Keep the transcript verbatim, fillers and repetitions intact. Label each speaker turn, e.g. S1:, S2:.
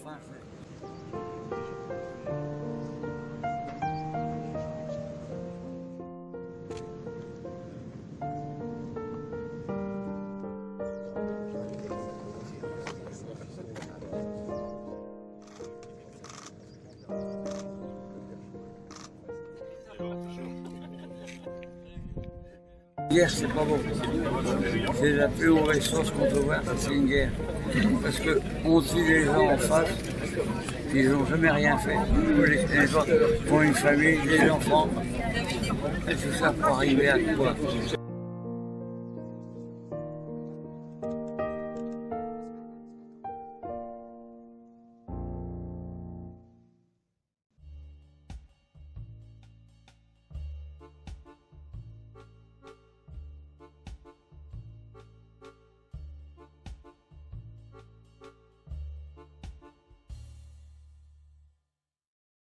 S1: enfin. Hier, c'est pas bon. C'est la plus mauvaise chose qu'on peut voir, c'est une guerre. Parce qu'on tue les gens en face, ils n'ont jamais rien fait. Les, les gens ont une famille, des enfants, et tout ça pour arriver à quoi?